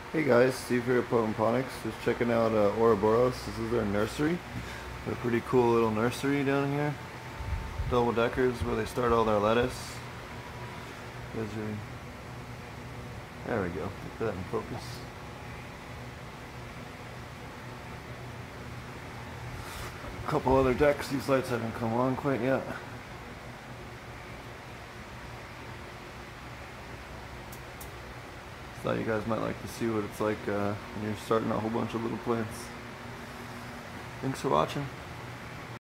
Hey guys, Steve here at Aquaponic. Just checking out Ouroboros. This is their nursery. They're a pretty cool little nursery down here. Double deckers where they start all their lettuce. There we go. Get that in focus. A couple other decks. These lights haven't come on quite yet. Thought you guys might like to see what it's like when you're starting a whole bunch of little plants. Thanks for watching.